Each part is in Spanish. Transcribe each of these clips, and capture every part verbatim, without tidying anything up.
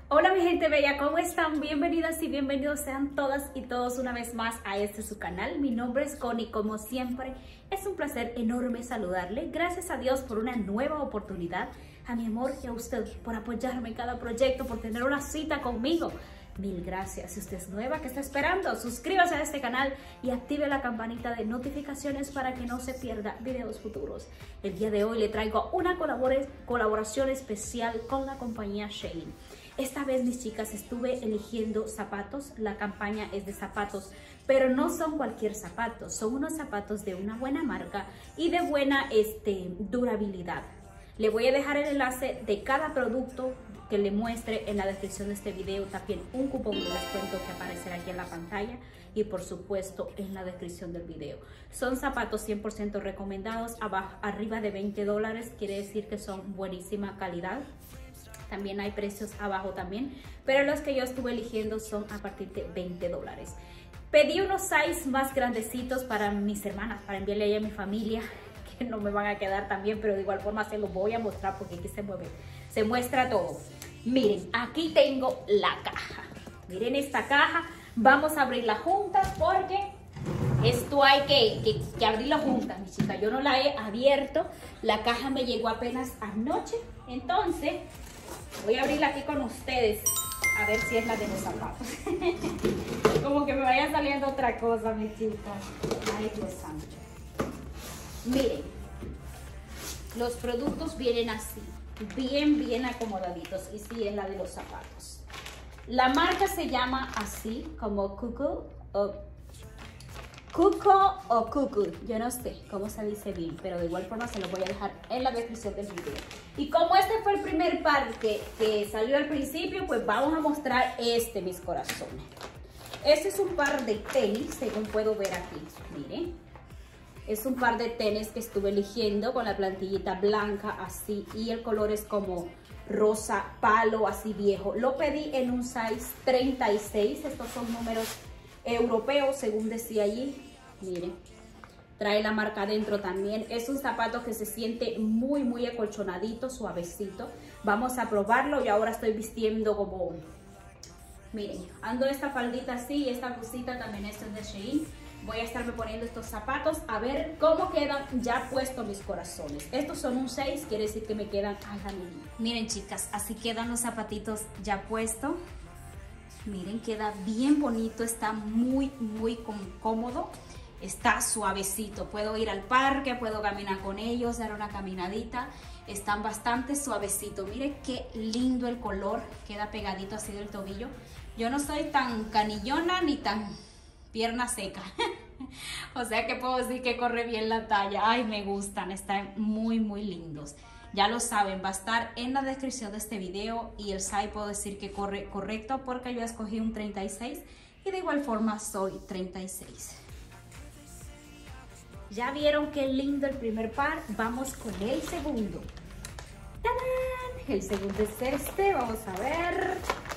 Hola mi gente bella, ¿cómo están? Bienvenidas y bienvenidos sean todas y todos una vez más a este su canal. Mi nombre es Connie, como siempre es un placer enorme saludarle. Gracias a Dios por una nueva oportunidad, a mi amor y a usted por apoyarme en cada proyecto, por tener una cita conmigo. Mil gracias. Si usted es nueva, ¿qué está esperando? Suscríbase a este canal y active la campanita de notificaciones para que no se pierda videos futuros. El día de hoy le traigo una colaboración especial con la compañía Shein. Esta vez, mis chicas, estuve eligiendo zapatos. La campaña es de zapatos, pero no son cualquier zapato. Son unos zapatos de una buena marca y de buena este, durabilidad. Le voy a dejar el enlace de cada producto que le muestre en la descripción de este video, también un cupón de descuento que aparecerá aquí en la pantalla y por supuesto en la descripción del video. Son zapatos cien por ciento recomendados, abajo, arriba de veinte dólares, quiere decir que son buenísima calidad. También hay precios abajo también, pero los que yo estuve eligiendo son a partir de veinte dólares. Pedí unos size más grandecitos para mis hermanas, para enviarle a mi familia, que no me van a quedar tan bien, pero de igual forma se los voy a mostrar porque aquí se mueve, se muestra todo. Miren, aquí tengo la caja. Miren esta caja. Vamos a abrirla juntas porque esto hay que, que, que abrirla juntas, mi chica. Yo no la he abierto. La caja me llegó apenas anoche. Entonces, voy a abrirla aquí con ustedes. A ver si es la de los zapatos. Como que me vaya saliendo otra cosa, mi chica. Ay, Dios santo. Miren, los productos vienen así. Bien, bien acomodaditos. Y sí, es la de los zapatos. La marca se llama así, como Cuckoo o Cuco o Cuckoo. Yo no sé cómo se dice bien, pero de igual forma se lo voy a dejar en la descripción del video. Y como este fue el primer par que, que salió al principio, pues vamos a mostrar este, mis corazones. Este es un par de tenis, según puedo ver aquí. Miren. Es un par de tenis que estuve eligiendo con la plantillita blanca así y el color es como rosa palo así viejo. Lo pedí en un size treinta y seis, estos son números europeos según decía allí. Miren, trae la marca adentro también. Es un zapato que se siente muy muy acolchonadito, suavecito. Vamos a probarlo y ahora estoy vistiendo como... Miren, ando esta faldita así y esta blusita también, esto es de Shein. Voy a estarme poniendo estos zapatos a ver cómo quedan ya puestos mis corazones. Estos son un seis, quiere decir que me quedan a la medida. Miren, chicas, así quedan los zapatitos ya puestos. Miren, queda bien bonito, está muy, muy cómodo. Está suavecito, puedo ir al parque, puedo caminar con ellos, dar una caminadita. Están bastante suavecitos. Miren qué lindo el color, queda pegadito así del tobillo. Yo no soy tan canillona ni tan... pierna seca. O sea que puedo decir que corre bien la talla. Ay, me gustan, están muy muy lindos. Ya lo saben, va a estar en la descripción de este video y el size puedo decir que corre correcto porque yo escogí un treinta y seis y de igual forma soy treinta y seis. Ya vieron qué lindo el primer par, vamos con el segundo. ¡Tarán! El segundo es este, vamos a ver.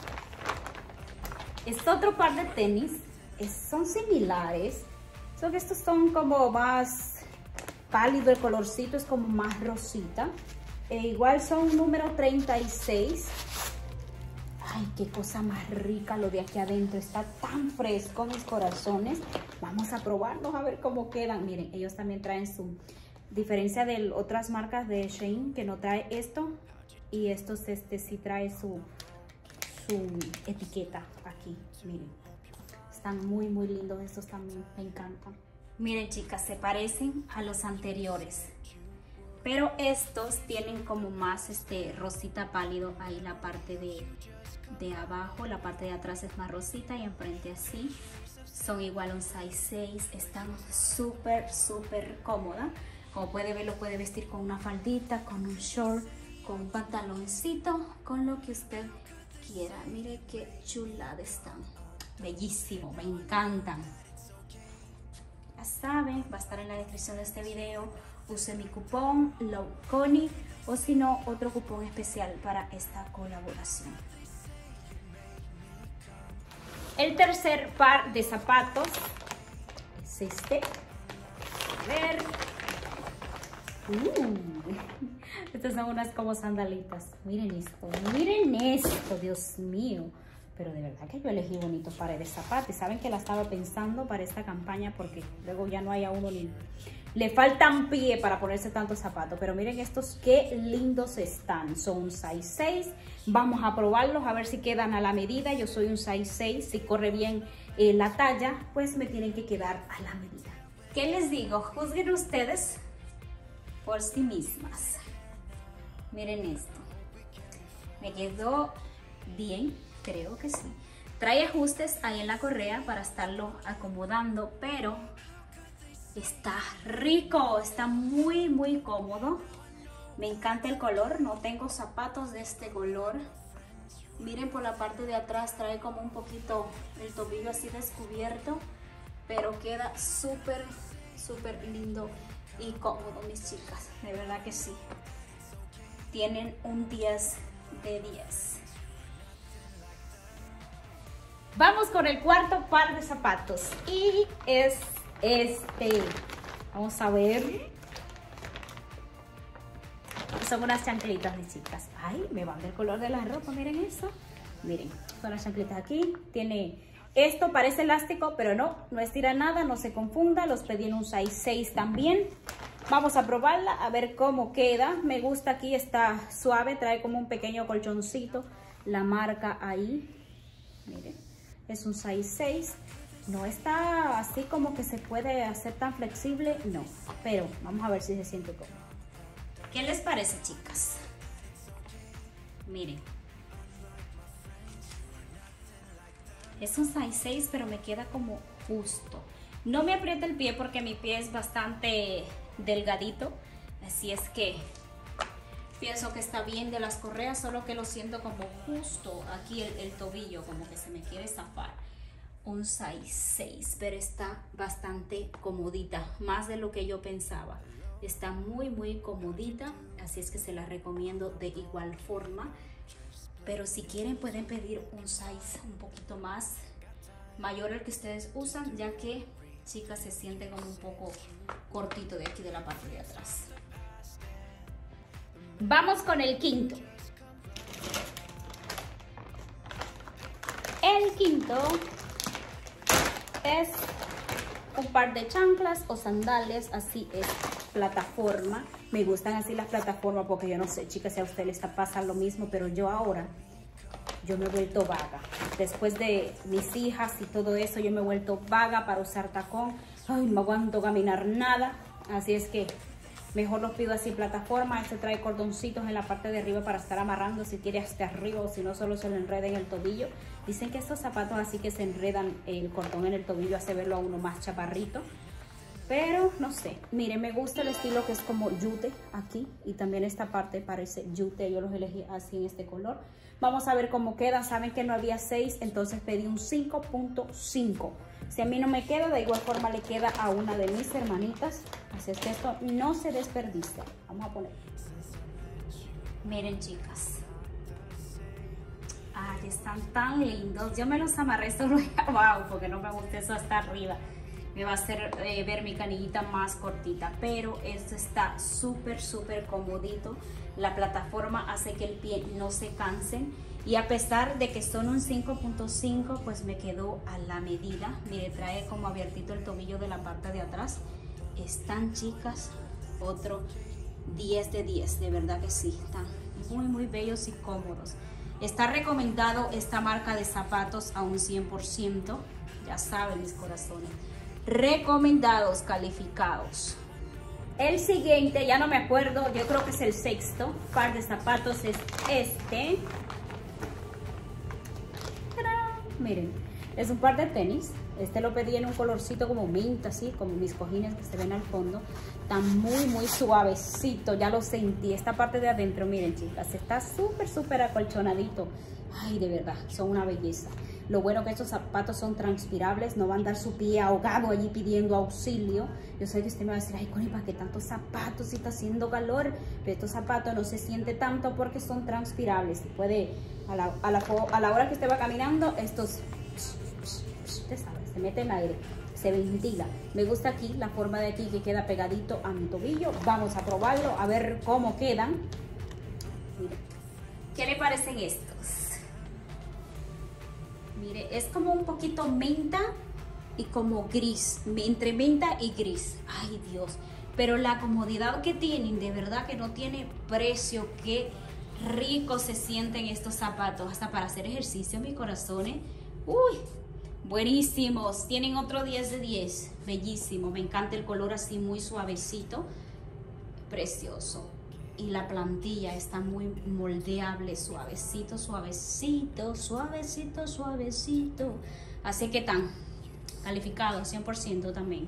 Es otro par de tenis. Son similares, solo que estos son como más pálido, el colorcito es como más rosita. E igual son número treinta y seis. Ay, qué cosa más rica lo de aquí adentro, está tan fresco mis corazones. Vamos a probarlos a ver cómo quedan. Miren, ellos también traen su diferencia de otras marcas de Shein que no trae esto y estos este sí trae su, su etiqueta aquí, miren. Están muy muy lindos, estos también me encantan. Miren, chicas, se parecen a los anteriores, pero estos tienen como más este rosita pálido ahí la parte de, de abajo, la parte de atrás es más rosita y enfrente así. Son igual un size seis, están súper súper cómodas. Como puede ver, lo puede vestir con una faldita, con un short, con un pantaloncito, con lo que usted quiera. Mire qué chulada están. Bellísimo, me encantan. Ya saben, va a estar en la descripción de este video. Use mi cupón LOVECONNIE o si no, otro cupón especial para esta colaboración. El tercer par de zapatos es este. A ver. Uh, estas son unas como sandalitas. Miren esto, miren esto, Dios mío. Pero de verdad que yo elegí bonitos pares de zapatos. Y saben que la estaba pensando para esta campaña porque luego ya no hay a uno ni... Le faltan pie para ponerse tantos zapatos. Pero miren estos, qué lindos están. Son un size seis. Vamos a probarlos a ver si quedan a la medida. Yo soy un size seis. Si corre bien eh, la talla, pues me tienen que quedar a la medida. ¿Qué les digo? Juzguen ustedes por sí mismas. Miren esto. Me quedó bien, creo que sí. Trae ajustes ahí en la correa para estarlo acomodando, pero está rico, está muy muy cómodo. Me encanta el color, no tengo zapatos de este color. Miren, por la parte de atrás trae como un poquito el tobillo así descubierto, pero queda súper súper lindo y cómodo, mis chicas, de verdad que sí. Tienen un diez de diez. Vamos con el cuarto par de zapatos y es este. Vamos a ver. Son unas chanclitas, mis chicas. Ay, me van del color de la ropa, miren eso. Miren, son las chanclitas aquí. Tiene esto, parece elástico, pero no, no estira nada, no se confunda. Los pedí en un size seis también. Vamos a probarla, a ver cómo queda. Me gusta, aquí está suave, trae como un pequeño colchoncito. La marca ahí, miren, es un size seis. No está así como que se puede hacer tan flexible, no. Pero vamos a ver si se siente cómodo. ¿Qué les parece, chicas? Miren. Es un size seis, pero me queda como justo. No me aprieta el pie porque mi pie es bastante delgadito. Así es que pienso que está bien de las correas, solo que lo siento como justo aquí el, el tobillo, como que se me quiere zafar. Un size seis, pero está bastante comodita, más de lo que yo pensaba. Está muy muy comodita, así es que se la recomiendo de igual forma. Pero si quieren pueden pedir un size un poquito más mayor al que ustedes usan, ya que, chicas, se siente como un poco cortito de aquí de la parte de atrás. Vamos con el quinto. El quinto es un par de chanclas o sandalias, así es, plataforma. Me gustan así las plataformas porque yo no sé, chicas, si a ustedes les pasa lo mismo, pero yo ahora, yo me he vuelto vaga. Después de mis hijas y todo eso, yo me he vuelto vaga para usar tacón. Ay, no aguanto caminar nada, así es que mejor los pido así plataforma. Este trae cordoncitos en la parte de arriba para estar amarrando si quiere hasta arriba, o si no solo se lo enreda en el tobillo. Dicen que estos zapatos así que se enredan el cordón en el tobillo hace verlo a uno más chaparrito. Pero no sé, miren, me gusta el estilo que es como yute aquí. Y también esta parte parece yute, yo los elegí así en este color. Vamos a ver cómo queda. Saben que no había seis, entonces pedí un cinco punto cinco. Si a mí no me queda, de igual forma le queda a una de mis hermanitas. Así es que esto no se desperdicia. Vamos a poner. Miren, chicas. Ay, están tan lindos. Yo me los amarré solo abajo porque no me gusta eso hasta arriba. Me va a hacer eh, ver mi canillita más cortita. Pero esto está súper, súper comodito. La plataforma hace que el pie no se canse. Y a pesar de que son un cinco punto cinco, pues me quedó a la medida. Mire, trae como abiertito el tobillo de la parte de atrás. Están, chicas, otro diez de diez. De verdad que sí, están muy, muy bellos y cómodos. Está recomendado esta marca de zapatos a un cien por ciento. Ya saben, mis corazones. Recomendados, calificados. El siguiente, ya no me acuerdo, yo creo que es el sexto par de zapatos, es este. ¡Tarán! Miren, es un par de tenis. Este lo pedí en un colorcito como minta, así, como mis cojines que se ven al fondo. Está muy, muy suavecito, ya lo sentí. Esta parte de adentro, miren, chicas, está súper, súper acolchonadito. Ay, de verdad, son una belleza. Lo bueno que estos zapatos son transpirables, no van a dar su pie ahogado allí pidiendo auxilio. Yo sé que usted me va a decir, ay, Connie, ¿para qué tantos zapatos si está haciendo calor? Pero estos zapatos no se siente tanto porque son transpirables. Puede, a la, a la, a la hora que usted va caminando, estos, usted sabe, se mete en aire. se ventila. Me gusta aquí la forma de aquí que queda pegadito a mi tobillo. Vamos a probarlo, a ver cómo quedan. Mire, ¿qué le parecen estos? Mire, es como un poquito menta y como gris, entre menta y gris. Ay, Dios. Pero la comodidad que tienen, de verdad que no tiene precio. Qué rico se sienten estos zapatos, hasta para hacer ejercicio, mis corazones. Uy, buenísimos. Tienen otro diez de diez. Bellísimo. Me encanta el color así muy suavecito. Precioso. Y la plantilla está muy moldeable, suavecito, suavecito, suavecito, suavecito. Así que tan calificado cien por ciento también.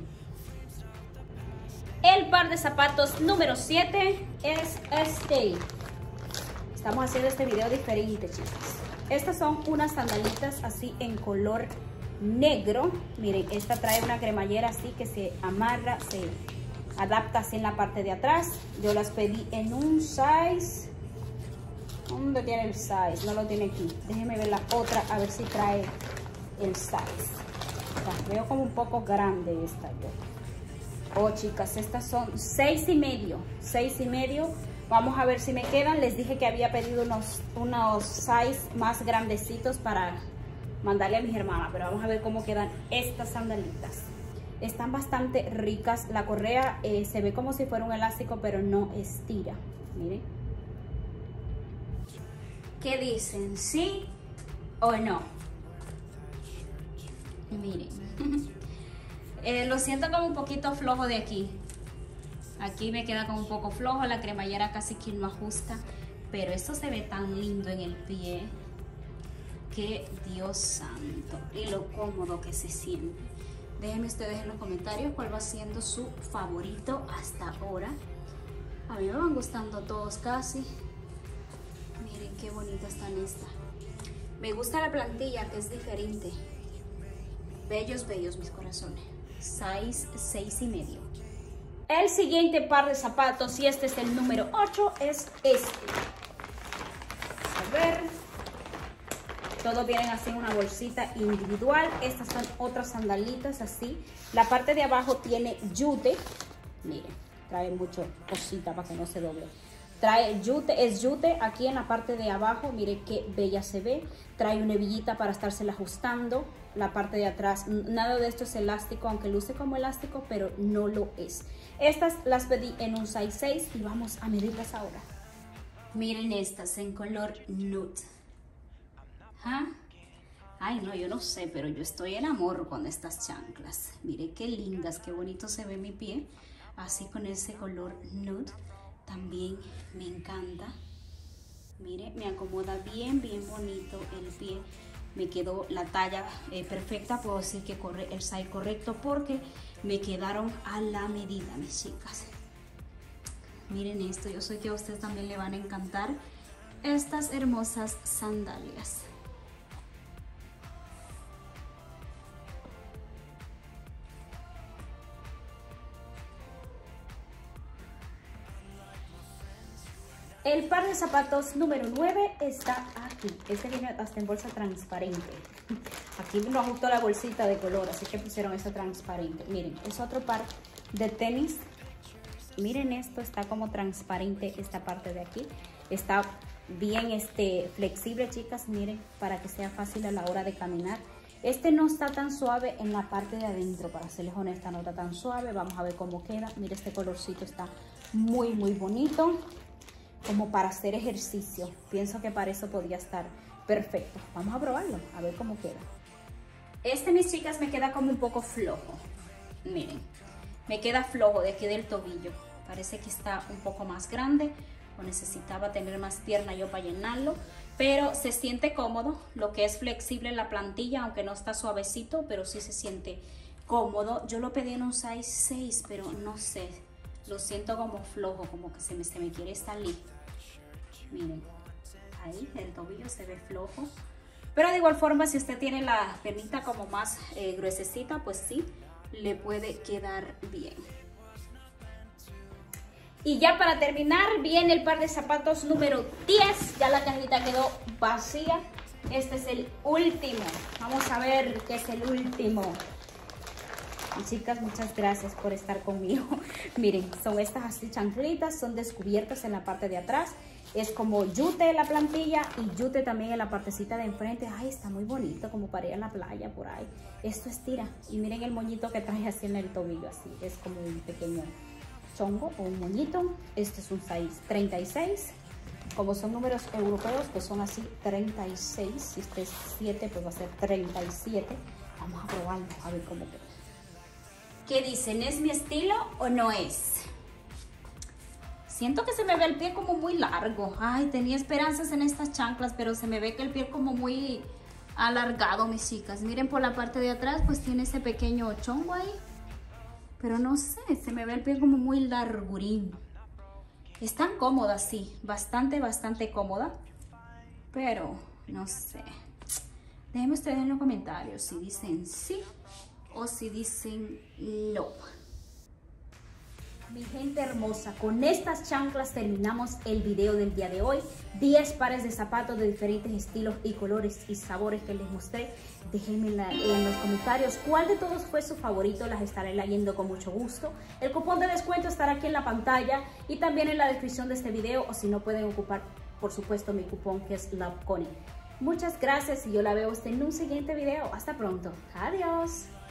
El par de zapatos número siete es este. Estamos haciendo este video diferente, chicas. Estas son unas sandalitas así en color negro. Miren, esta trae una cremallera así que se amarra, se adapta así en la parte de atrás. Yo las pedí en un size. ¿Dónde tiene el size? No lo tiene aquí. Déjenme ver la otra a ver si trae el size. O sea, veo como un poco grande esta yo. Oh, chicas, estas son seis y medio. Seis y medio. Vamos a ver si me quedan. Les dije que había pedido unos, unos size más grandecitos para mandarle a mis hermanas. Pero vamos a ver cómo quedan estas sandalitas. Están bastante ricas. La correa eh, se ve como si fuera un elástico, pero no estira. Miren. ¿Qué dicen? ¿Sí o no? Miren. eh, lo siento como un poquito flojo de aquí. Aquí me queda como un poco flojo. La cremallera casi que no ajusta. Pero esto se ve tan lindo en el pie. Que Dios santo. Y lo cómodo que se siente. Déjenme ustedes en los comentarios cuál va siendo su favorito hasta ahora. A mí me van gustando todos casi. Miren qué bonitas están estas. Me gusta la plantilla que es diferente. Bellos, bellos mis corazones. Size seis y medio. El siguiente par de zapatos, y este es el número ocho, es este. A ver. Todos vienen así en una bolsita individual. Estas son otras sandalitas así. La parte de abajo tiene yute. Miren, trae mucho cosita para que no se doble. Trae yute, es yute aquí en la parte de abajo. Miren qué bella se ve. Trae una hebillita para estársela ajustando. La parte de atrás, nada de esto es elástico, aunque luce como elástico, pero no lo es. Estas las pedí en un size seis y vamos a medirlas ahora. Miren estas en color nude. ¿Ah? Ay, no, yo no sé, pero yo estoy en amor con estas chanclas. Mire qué lindas, qué bonito se ve mi pie. Así con ese color nude. También me encanta. Mire, me acomoda bien, bien bonito el pie. Me quedó la talla eh, perfecta. Puedo decir que corre el size correcto porque me quedaron a la medida, mis chicas. Miren esto, yo sé que a ustedes también le van a encantar estas hermosas sandalias. El par de zapatos número nueve está aquí. Este viene hasta en bolsa transparente. Aquí no ajustó la bolsita de color, así que pusieron esa transparente. Miren, es otro par de tenis. Miren esto, está como transparente esta parte de aquí. Está bien este, flexible, chicas. Miren, para que sea fácil a la hora de caminar. Este no está tan suave en la parte de adentro, para serles honesta, no está tan suave. Vamos a ver cómo queda. Miren, este colorcito está muy, muy bonito. Como para hacer ejercicio. Pienso que para eso podría estar perfecto. Vamos a probarlo, a ver cómo queda. Este, mis chicas, me queda como un poco flojo. Miren, me queda flojo de aquí del tobillo. Parece que está un poco más grande o necesitaba tener más pierna yo para llenarlo. Pero se siente cómodo, lo que es flexible en la plantilla, aunque no está suavecito, pero sí se siente cómodo. Yo lo pedí en un size seis, pero no sé. Lo siento como flojo, como que se me, se me quiere salir. Miren, ahí el tobillo se ve flojo. Pero de igual forma, si usted tiene la piernita como más eh, gruesecita, pues sí, le puede quedar bien. Y ya para terminar, viene el par de zapatos número diez. Ya la cajita quedó vacía. Este es el último. Vamos a ver qué es el último. Chicas, muchas gracias por estar conmigo. Miren, son estas así chanclitas, son descubiertas en la parte de atrás. Es como yute en la plantilla y yute también en la partecita de enfrente. Ay, está muy bonito, como para ir a la playa por ahí. Esto estira. Y miren el moñito que trae así en el tobillo, así. Es como un pequeño chongo o un moñito. Este es un size treinta y seis. Como son números europeos, pues son así treinta y seis. Si este es siete, pues va a ser treinta y siete. Vamos a probarlo, a ver cómo queda. ¿Qué dicen? ¿Es mi estilo o no es? Siento que se me ve el pie como muy largo. Ay, tenía esperanzas en estas chanclas, pero se me ve que el pie como muy alargado, mis chicas. Miren, por la parte de atrás, pues tiene ese pequeño chongo ahí. Pero no sé, se me ve el pie como muy largurín. Están cómodas, sí. Bastante, bastante cómoda. Pero, no sé. Déjenme ustedes en los comentarios si dicen sí o si dicen no. Mi gente hermosa, con estas chanclas terminamos el video del día de hoy. diez pares de zapatos de diferentes estilos y colores y sabores que les mostré. Déjenme en, la, en los comentarios cuál de todos fue su favorito. Las estaré leyendo con mucho gusto. El cupón de descuento estará aquí en la pantalla y también en la descripción de este video. O si no, pueden ocupar, por supuesto, mi cupón que es LoveConi. Muchas gracias y yo la veo a usted en un siguiente video. Hasta pronto. Adiós.